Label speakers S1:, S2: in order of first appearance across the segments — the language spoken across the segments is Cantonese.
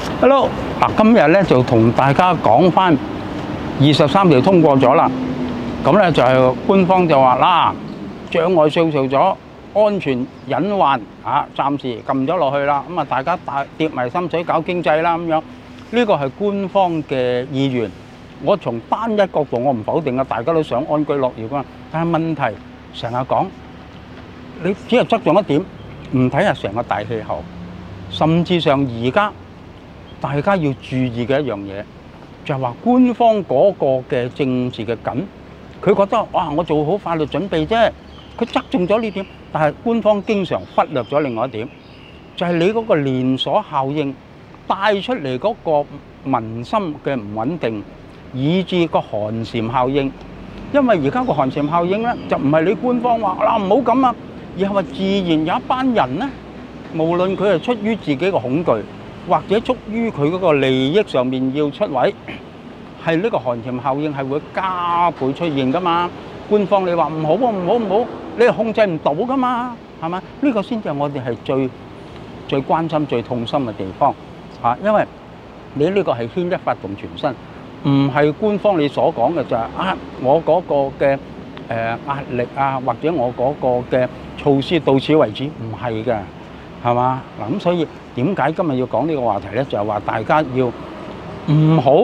S1: Hello， 嗱，今日咧就同大家講翻23條通過咗啦，咁咧就係官方就話啦，障礙消除咗，安全隱患暫時撳咗落去啦，咁啊大家跌埋心水搞經濟啦咁樣，呢個係官方嘅意願。我從單一角度我唔否定啊，大家都想安居樂業啊，但係問題成日講，你只係側重一點，唔睇下成個大氣候，甚至上而家。大家要注意嘅一樣嘢，就係話官方嗰個嘅政治嘅緊，佢覺得哇，我做好法律準備啫，佢側重咗呢點，但係官方經常忽略咗另外一點，就係你嗰個連鎖效應帶出嚟嗰個民心嘅唔穩定，以至個寒蟬效應。因為而家個寒蟬效應咧，就唔係你官方話嗱唔好咁啊，而係話自然有一班人咧，無論佢係出於自己嘅恐懼，或者出於佢嗰個利益上面要出位，係呢個寒蟬效應係會加倍出現噶嘛。官方你話唔好喎，唔好，你係控制唔到噶嘛，係嘛？呢個先至係我哋係最關心、最痛心嘅地方嚇，因為你呢個係牽一髮動全身，唔係官方你所講嘅就係我嗰個嘅壓力啊，或者我嗰個嘅措施到此為止，唔係嘅。係嘛嗱？咁所以點解今日要講呢個話題咧？就係話大家要唔好，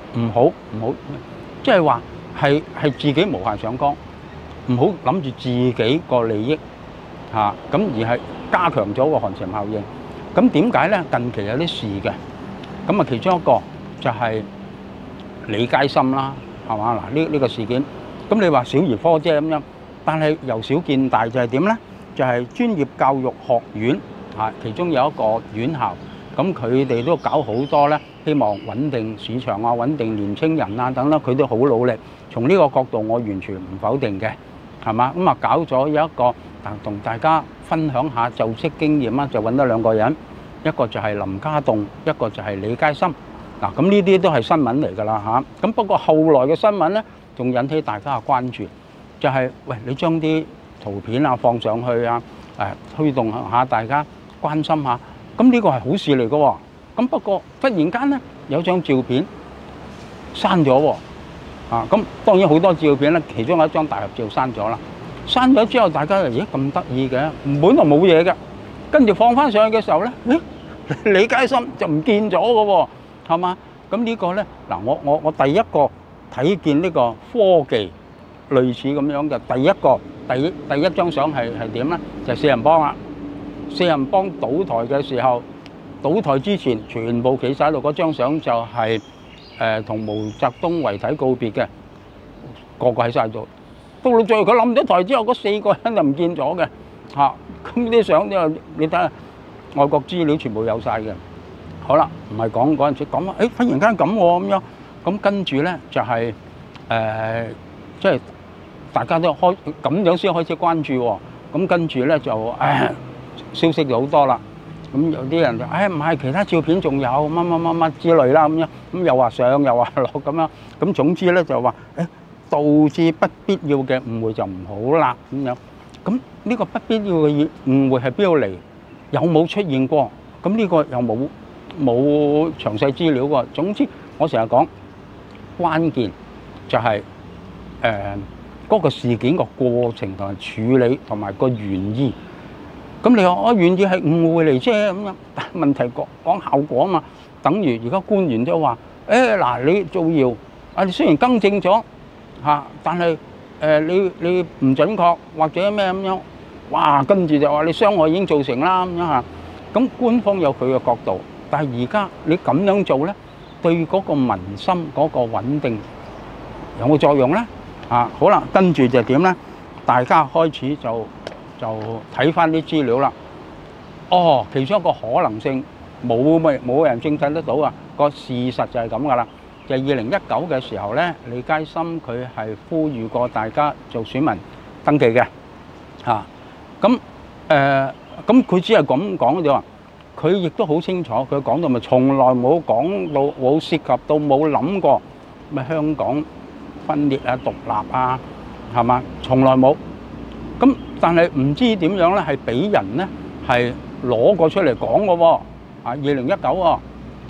S1: 即係話係自己無限上綱，唔好諗住自己個利益嚇，咁而係加強咗個寒蟬效應。咁點解咧？近期有啲事嘅，咁啊其中一個就係李佳芯啦，係嘛嗱？呢個事件，咁你話小兒科啫咁樣，但係由小見大就係點咧？就係專業教育學院。其中有一個院校，咁佢哋都搞好多咧，希望穩定市場啊、穩定年青人啊等等，佢都好努力。從呢個角度，我完全唔否定嘅，係嘛？咁啊，搞咗有一個同大家分享下就職經驗啦，就揾咗兩個人，一個就係林家棟，一個就係李佳芯。嗱，咁呢啲都係新聞嚟㗎啦嚇。咁不過後來嘅新聞咧，仲引起大家嘅關注，就係喂，你將啲圖片啊放上去啊，推動下大家。關心下，咁呢個係好事嚟嘅喎。咁不過忽然間咧，有張照片刪咗喎。咁當然好多照片咧，其中有一張大合照刪咗啦。刪咗之後，大家咦咁得意嘅，本來冇嘢嘅，跟住放翻上去嘅時候咧，李佳芯就唔見咗嘅喎，係嘛？咁呢個咧嗱，我第一個睇見呢個科技類似咁樣嘅第一張相係點咧？就係四人幫啦。四人幫倒台嘅時候，倒台之前全部企晒喺度，嗰張相就係同毛澤東遺體告別嘅，個個喺晒度。到最後佢冧咗台之後，嗰4個人就唔見咗嘅嚇。咁啲相你睇下，外國資料全部有晒嘅。好啦，唔係講嗰陣時講話，忽然間咁喎咁樣，咁跟住咧就係即係大家都咁樣先開始關注喎。咁跟住咧就消息就好多啦，咁有啲人就唔係其他照片仲有乜之類啦咁樣，咁又話上又話落咁樣，咁總之咧就話導致不必要嘅誤會就唔好啦咁樣。咁呢個不必要嘅誤會係邊度嚟？有冇出現過？咁呢個又冇詳細資料喎。總之我成日講關鍵就係嗰個事件個過程同埋處理同埋個原意。咁你話我願意係誤會嚟啫咁樣，但係問題講效果啊嘛。等於而家官員都話嗱，你造謠你雖然更正咗但係你唔準確或者咩咁樣，哇跟住就話你傷害已經造成啦咁樣嚇。咁官方有佢嘅角度，但係而家你咁樣做咧，對嗰個民心嗰個穩定有冇作用咧？好啦，跟住就點咧？大家開始就睇翻啲資料啦。其中一個可能性冇人證實得到啊。個事實就係咁噶啦。就係2019嘅時候咧，李佳芯佢係呼籲過大家做選民登記嘅。咁佢只係咁講啫喎。佢亦都好清楚，佢講到咪從來冇講到冇涉及到冇諗過咩香港分裂獨立係嘛？從來冇。咁但係唔知點樣咧，係俾人咧係攞過出嚟講嘅喎。2019喎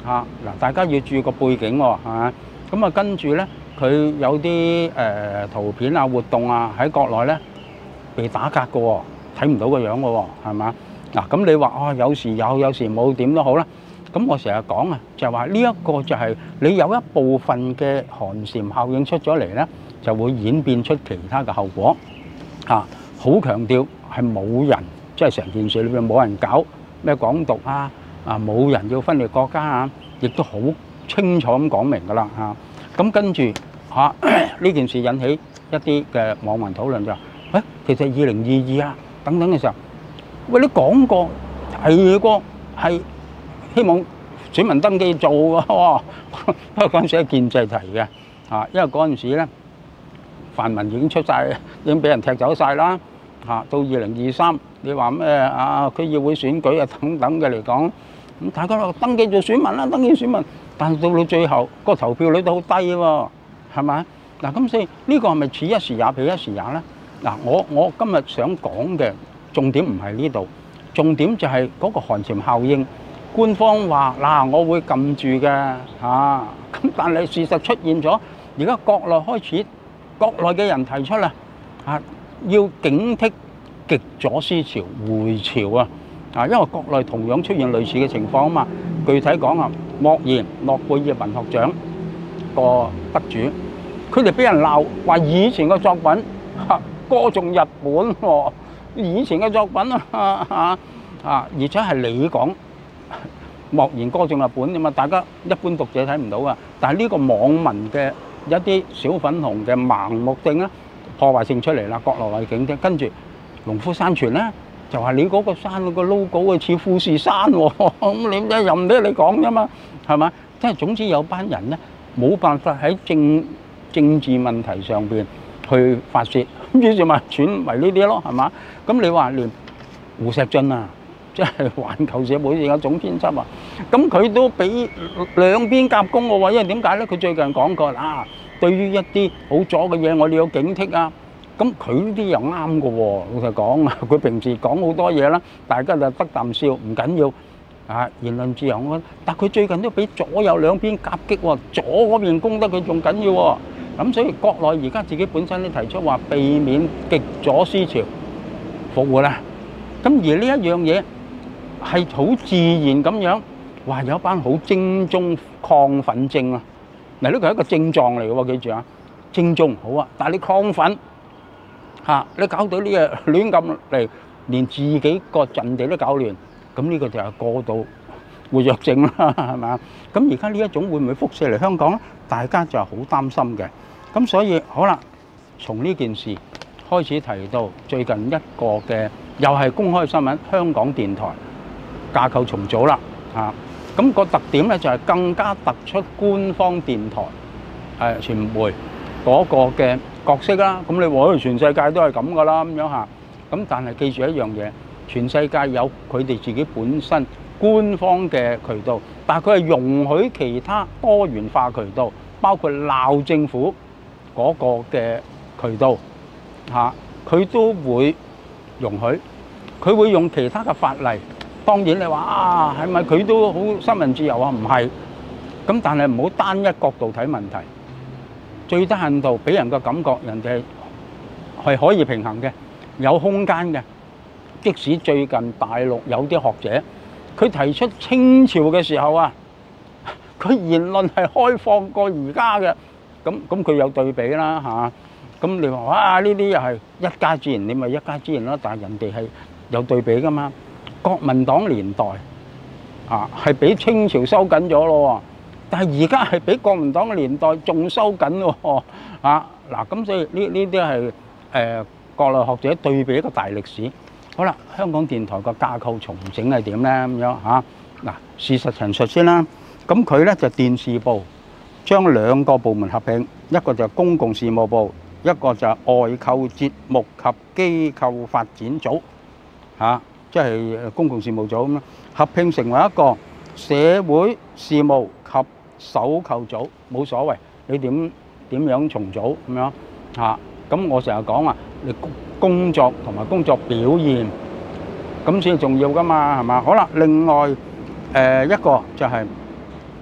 S1: 嚇嗱，大家要注意個背景喎，係嘛？咁啊，跟住咧，佢有啲圖片啊、活動啊喺國內咧被打格嘅喎，睇唔到個樣嘅喎，係嘛？嗱，咁你話哦，有時有，有時冇，點都好啦。咁我成日講啊，就係話呢一個就係你有一部分嘅寒蟬效應出咗嚟咧，就會演變出其他嘅後果嚇。好強調係冇人，即係成件事裏邊冇人搞咩港獨啊，冇人要分裂國家啊，亦都好清楚咁講明㗎啦嚇。咁跟住嚇呢件事引起一啲嘅網民討論就話：其實2022啊等等嘅時候，喂，你講過提過係希望選民登記做嘅喎，不過嗰陣時係建制提嘅嚇，因為嗰陣時咧泛民已經出曬，已經俾人踢走曬啦嚇。到2023，你話咩區議會選舉啊等等嘅嚟講，咁大家都登記做選民啦，登記選民，但係到最後個投票率都好低喎，係咪？嗱，咁所以呢個係咪此一時也彼一時也咧？嗱，我今日想講嘅重點唔係呢度，重點就係嗰個寒蟬效應。官方話嗱，我會撳住嘅嚇，咁但係事實出現咗，而家國內開始，國內嘅人提出啦嚇，要警惕極左思潮回潮啊！因為國內同樣出現類似嘅情況啊嘛。具體講啊，莫言諾貝爾文學獎個得主，佢哋俾人鬧話以前嘅作品歌頌日本喎，以前嘅作品而且係你講。莫言歌頌日本啫嘛，大家一般讀者睇唔到啊。但係呢個網民嘅一啲小粉紅嘅盲目性咧，破壞性出嚟啦，國內嘅警惕。跟住農夫山泉咧，就話你嗰個山個 logo 啊似富士山喎，咁你又唔俾你講啫嘛，係嘛？即係總之有班人咧冇辦法喺政治問題上邊去發泄，咁於是咪轉為呢啲咯，係嘛？咁你話連胡錫進啊？即係環球社會而家總編輯啊，咁佢都俾兩邊夾攻嘅喎，因為點解咧？佢最近講過啦，對於一啲好左嘅嘢，我哋要警惕啊。咁佢呢啲又啱嘅喎，老實講啊，佢平時講好多嘢啦，大家就得啖笑，唔緊要啊。言論自由，但佢最近都俾左右兩邊夾擊喎，左嗰邊攻得佢仲緊要喎。咁所以國內而家自己本身都提出話避免極左思潮復活啦。咁而呢一樣嘢，係好自然咁樣，話有一班好精忠亢奮症啊！嗱，呢個係一個症狀嚟嘅喎，記住啊，精忠好啊，但係你亢奮嚇，你搞到呢嘢亂咁嚟，連自己個陣地都搞亂，咁呢個就係過度活躍症啦，係咪？咁而家呢一種會唔會輻射嚟香港咧？大家就係好擔心嘅。咁所以好啦，從呢件事開始提到最近一個嘅又係公開新聞，香港電台架構重組啦嚇，咁個特點咧就係更加突出官方電台傳媒嗰個嘅角色啦。咁你話全世界都係咁噶啦咁樣嚇，咁但係記住一樣嘢，全世界有佢哋自己本身官方嘅渠道，但係佢係容許其他多元化渠道，包括鬧政府嗰個嘅渠道嚇，佢都會容許，佢會用其他嘅法例。當然你話係咪佢都好新聞自由啊？唔係，咁但係唔好單一角度睇問題，最低限度俾人個感覺，人哋係可以平衡嘅，有空間嘅。即使最近大陸有啲學者，佢提出清朝嘅時候啊，佢言論係開放過而家嘅，咁佢有對比啦嚇。咁你話哇呢啲又係一家之言，你咪一家之言啦。但係人哋係有對比噶嘛。國民黨年代係俾清朝收緊咗咯，但係而家係俾國民黨嘅年代仲收緊喎嗱，咁所以呢啲係國內學者對比一個大歷史。好啦，香港電台個架構重整係點咧咁樣嚇？嗱，事實陳述先啦。咁佢咧就電視部將兩個部門合併，一個就係公共事務部，一個就係外購節目及機構發展組嚇。即係公共事務組咁啦，合併成為一個社會事務及搜購組，冇所謂，你點樣重組咁樣嚇？咁我成日講話，你工作同埋工作表現咁先重要噶嘛，係嘛？好啦，另外一個就係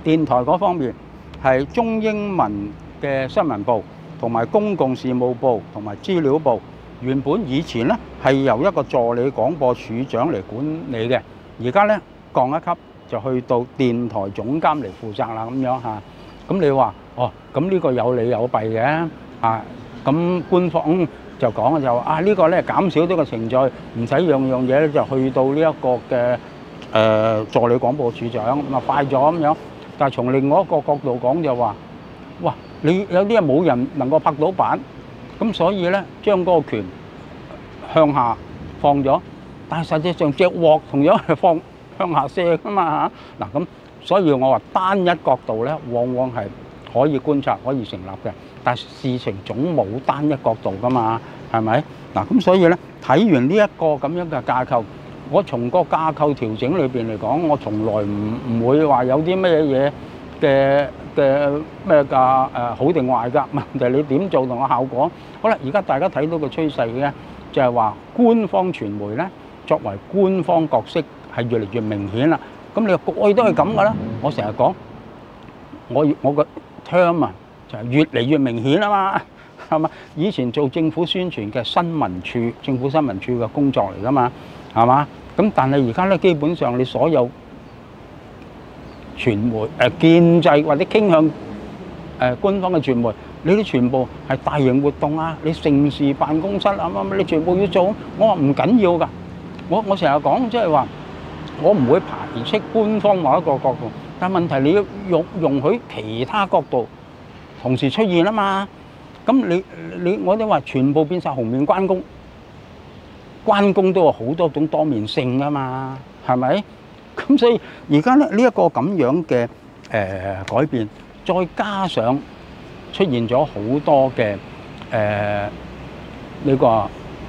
S1: 電台嗰方面係中英文嘅新聞部同埋公共事務部同埋資料部。原本以前咧係由一個助理廣播處長嚟管理嘅，而家咧降一級就去到電台總監嚟負責啦咁樣嚇。咁你話哦，咁呢個有利有弊嘅啊。咁官方就講就啊呢個咧減少咗個程序，唔使樣樣嘢咧就去到呢一個嘅助理廣播處長，咁啊快咗咁樣。但係從另外一個角度講就話，哇！你有啲嘢冇人能夠拍到板，咁所以咧將嗰個權向下放咗，但係實際上隻鑊同樣係放向下射噶嘛嚇。嗱咁，所以我話單一角度咧，往往係可以觀察、可以成立嘅，但係事情總冇單一角度噶嘛，係咪？嗱咁所以咧睇完呢一個咁樣嘅架構，我從個架構調整裏邊嚟講，我從來唔會話有啲咩嘢嘅咩㗎好定壞㗎，問題你點做同個效果。好啦，而家大家睇到個趨勢嘅就係話官方傳媒咧作為官方角色係越嚟越明顯啦。咁你話過去都係咁㗎啦，我成日講我個 term 啊就係越嚟越明顯啊嘛，係嘛？以前做政府宣傳嘅新聞處、政府新聞處嘅工作嚟㗎嘛，係嘛？咁但係而家咧基本上你所有傳媒建制或者傾向官方嘅傳媒，你啲全部係大型活動啊，你城市辦公室啊乜乜，你全部要做。我話唔緊要㗎，我成日講即係話，我唔會排斥官方某一個角度，但係問題你要容許其他角度同時出現啊嘛。咁你我哋話全部變晒紅面關公，關公都有好多種多面性啊嘛，係咪？咁所以而家咧呢一個咁樣嘅改變，再加上出現咗好多嘅呢個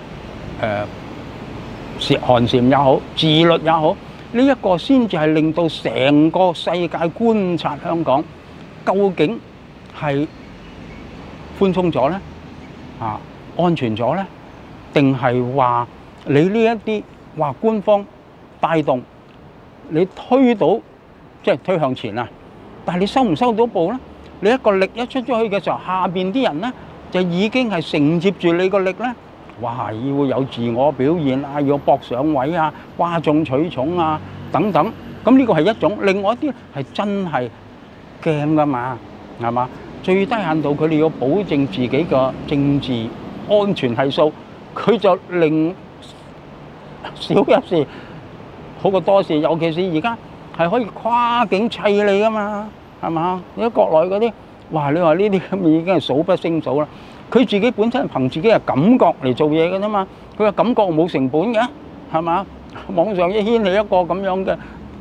S1: 寒蟬也好，自律也好，呢一個先至係令到成個世界觀察香港究竟係寬鬆咗咧，啊安全咗咧，定係話你呢一啲話官方帶動？你推到即係推向前啊，但係你收唔收到步咧？你一個力一出咗去嘅時候，下邊啲人咧就已經係承接住你個力咧，哇！要有自我表現啊，要搏上位啊，嘩眾取寵啊等等。咁呢個係一種，另外一啲係真係驚㗎嘛，係嘛？最低限度佢哋要保證自己個政治安全係數，佢就令少一事好過多事，尤其是而家係可以跨境砌你㗎嘛，係嘛？你喺國內嗰啲，哇！你話呢啲咁已經係數不勝數啦。佢自己本身係憑自己嘅感覺嚟做嘢嘅啫嘛，佢嘅感覺冇成本嘅，係嘛？網上一掀起一個咁樣嘅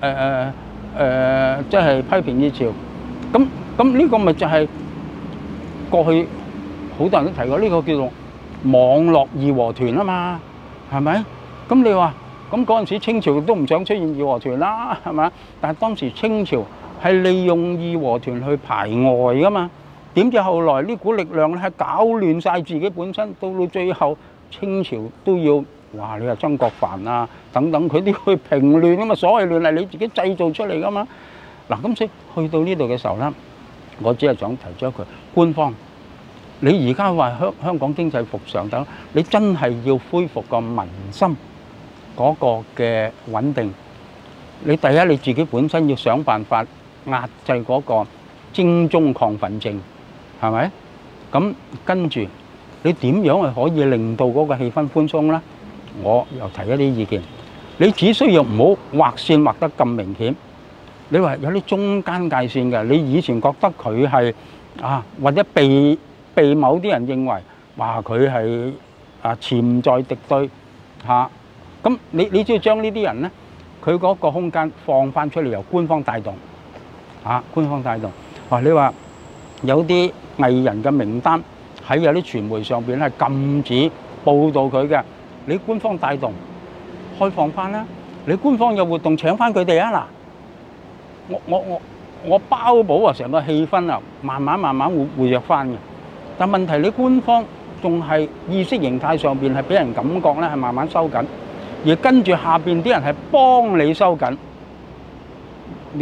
S1: 即係批評熱潮，咁呢個咪就係過去好多人都提過呢個叫做網絡義和團啊嘛，係咪？咁你話？咁嗰陣時清朝都唔想出現義和團啦，係嘛？但係當時清朝係利用義和團去排外噶嘛，點知後來呢股力量咧係搞亂晒自己本身，到最後清朝都要哇！你話曾國藩啊等等，佢都要去平亂噶嘛，所謂亂係你自己製造出嚟噶嘛。嗱，咁所以去到呢度嘅時候咧，我只係想提出一句，官方，你而家話香港經濟復常等，你真係要恢復個民心嗰個嘅穩定，你第一你自己本身要想辦法壓制嗰個精忠亢奮症，係咪？咁跟住你點樣係可以令到嗰個氣氛寬鬆咧？我又提一啲意見，你只需要唔好劃線劃得咁明顯。你話有啲中間界線嘅，你以前覺得佢係或者被某啲人認為話佢係潛在敵對嚇。咁你只要將呢啲人咧，佢嗰個空間放翻出嚟，由官方帶動，官方帶動。你話有啲藝人嘅名單喺有啲傳媒上邊係禁止報導佢嘅，你官方帶動，開放翻啦。你官方有活動請翻佢哋啊嗱，我包保成個氣氛慢慢活躍翻嘅。但問題你官方仲係意識形態上邊係俾人感覺咧係慢慢收緊。而跟住下邊啲人係幫你收緊，你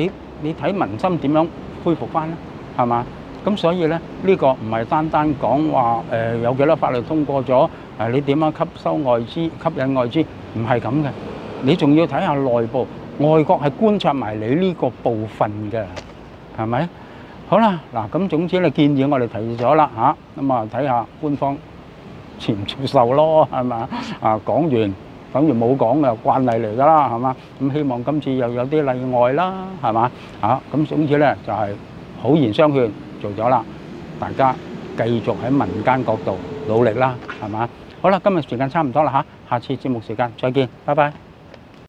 S1: 你睇民心點樣恢復翻咧，係嘛？咁所以咧，呢個唔係單單講話有幾多法律通過咗，你點樣吸收外資、吸引外資，唔係咁嘅。你仲要睇下內部，外國係觀察埋你呢個部分嘅，係咪？好啦，嗱咁總之咧，建議我哋提咗啦嚇，咁啊睇下官方接唔接受咯，係嘛？講完等於冇講嘅慣例嚟㗎啦，係嘛？咁希望今次又有啲例外啦，係嘛？咁總之咧就係好言相勸。做咗啦，大家繼續喺民間角度努力啦，係嘛？好啦，今日時間差唔多啦嚇，下次節目時間再見，拜拜。